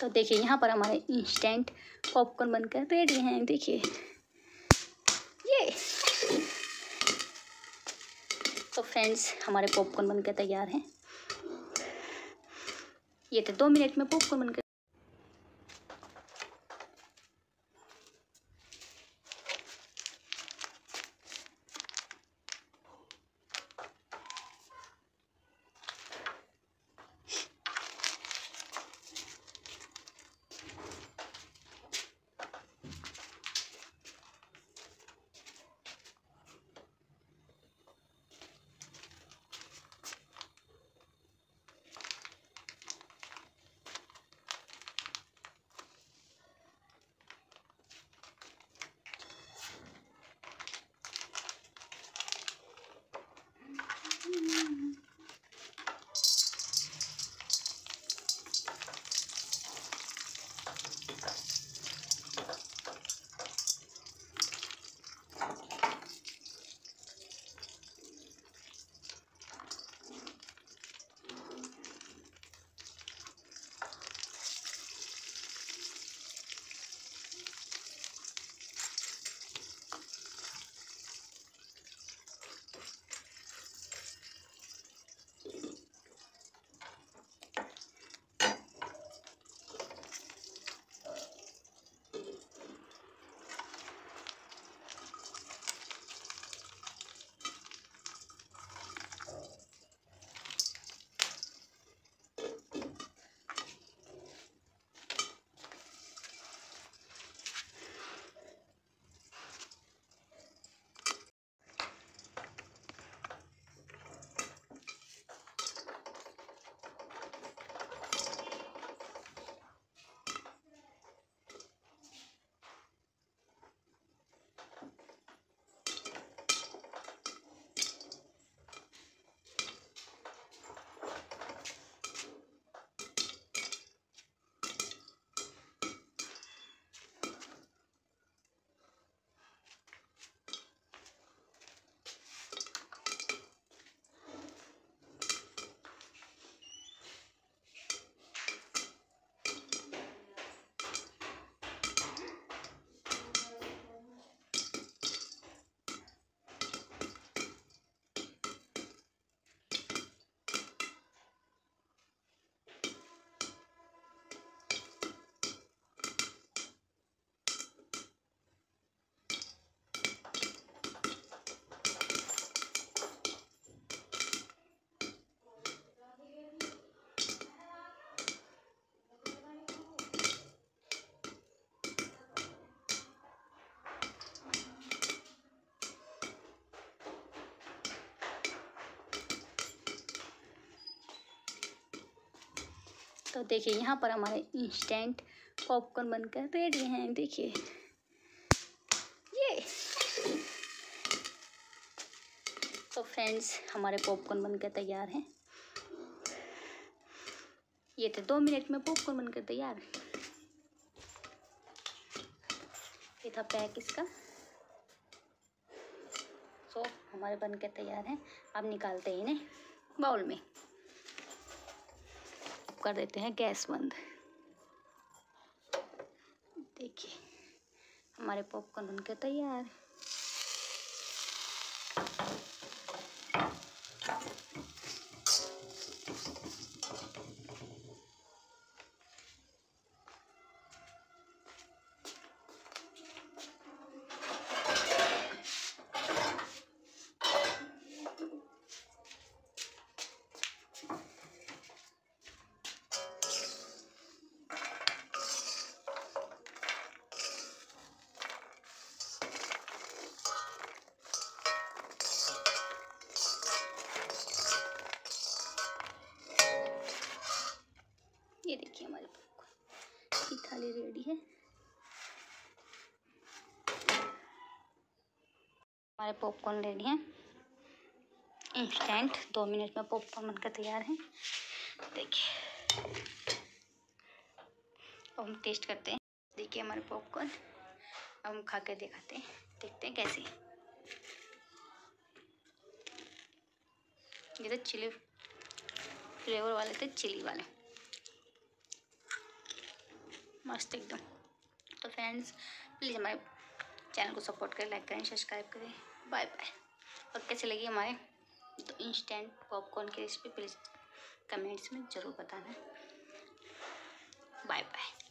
तो देखिए यहाँ पर हमारे इंस्टेंट पॉपकॉर्न बनकर रेडी हैं। देखिए ये तो फ्रेंड्स हमारे पॉपकॉर्न बनकर तैयार हैं। ये तो 2 मिनट में पॉपकॉर्न बनकर। तो देखिए यहाँ पर हमारे इंस्टेंट पॉपकॉर्न बनकर रेडी हैं। देखिए ये तो फ्रेंड्स हमारे पॉपकॉर्न बनकर तैयार हैं। ये तो 2 मिनट में पॉपकॉर्न बनकर तैयार। ये था पैक इसका। तो हमारे बनकर तैयार हैं। अब निकालते हैं इन्हें बाउल में। कर देते हैं गैस बंद। देखिए हमारे पॉपकॉर्न बनकर तैयार। ये देखिए हमारे पॉपकॉर्न की थाली रेडी है। हमारे पॉपकॉर्न रेडी हैं। इंस्टेंट 2 मिनट में पॉपकॉर्न बनकर तैयार हैं। देखिए अब हम टेस्ट करते हैं। देखिए हमारे पॉपकॉर्न अब हम खा के दिखाते हैं, देखते हैं कैसे। ये तो चिली फ्लेवर वाले थे, चिली वाले। मस्त एकदम। तो फ्रेंड्स प्लीज़ हमारे चैनल को सपोर्ट करें, लाइक करें, सब्सक्राइब करें। Bye bye. और कैसे लगी हमारे तो इंस्टेंट पॉपकॉर्न की रेसिपी प्लीज़ कमेंट्स में ज़रूर बताना। Bye bye.